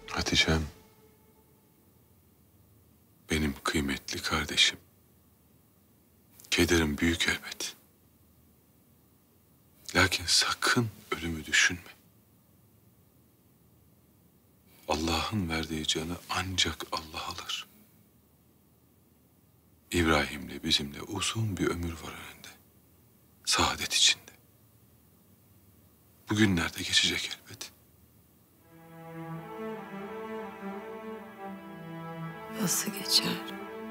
Hatice'm, benim kıymetli kardeşim. Kederim büyük elbet. Lakin sakın ölümü düşünme. Allah'ın verdiği canı ancak Allah alır. İbrahim'le bizimle uzun bir ömür var önünde. Saadet içinde. Bugünler de geçecek elbet. Nasıl geçer?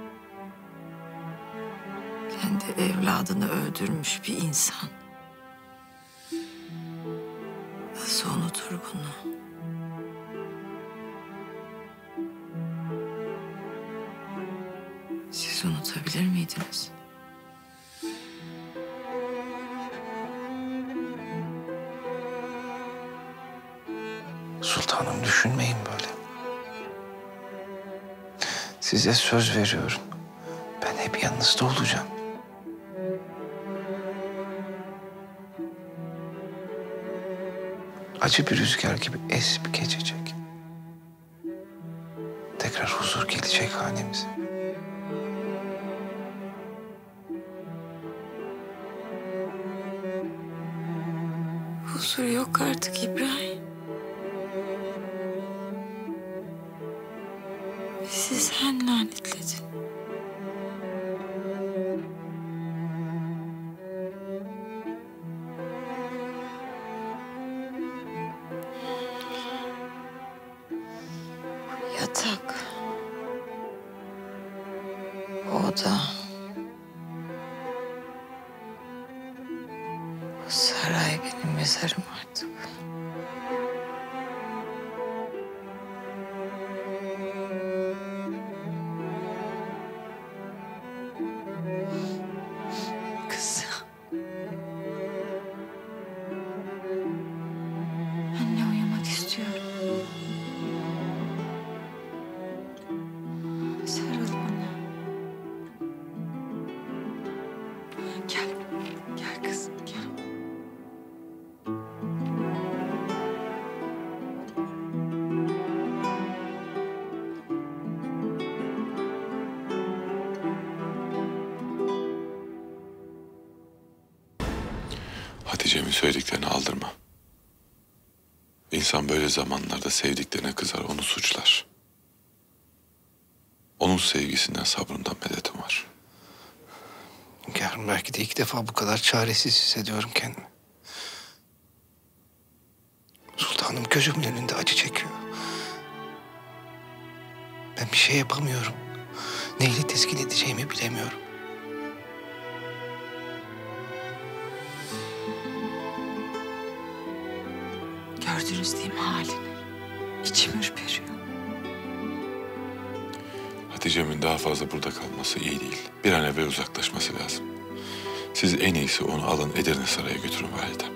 Kendi evladını öldürmüş bir insan. Nasıl unutur bunu? Siz unutabilir miydiniz? Sultanım, düşünmeyin böyle. Size söz veriyorum. Ben hep yanınızda olacağım. Acı bir rüzgar gibi esip geçecek. Tekrar huzur gelecek hanemize. Huzur yok artık İbrahim. Bizi sen lanetledin. Yatak, oda, bu saray benim mezarım artık. Kızım. Anne, uyumak istiyorum. Sarıl bana. Gel, gel kızım, gel. Hatice'min söylediklerini aldırma. İnsan böyle zamanlarda sevdiklerine kızar, onu suçlar. Onun sevgisinden, sabrından medet umar. Hünkârım, belki de ilk defa bu kadar çaresiz hissediyorum kendimi. Sultanım gözümün önünde acı çekiyor. Ben bir şey yapamıyorum. Neyle teskin edeceğimi bilemiyorum. Gördünüz değil mi halini? İçim ürperiyor. Hatice'min daha fazla burada kalması iyi değil. Bir an evvel uzaklaşması lazım. Siz en iyisi onu alın Edirne Sarayı'na götürün validem.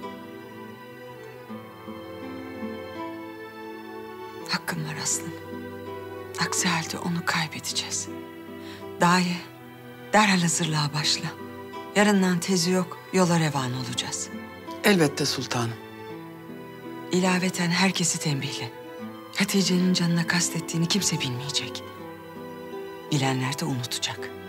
Hakkım var aslında. Aksi halde onu kaybedeceğiz. Daye, derhal hazırlığa başla. Yarından tezi yok, yola revan olacağız. Elbette sultanım. İlaveten herkesi tembihle. Hatice'nin canına kastettiğini kimse bilmeyecek. Bilenler de unutacak.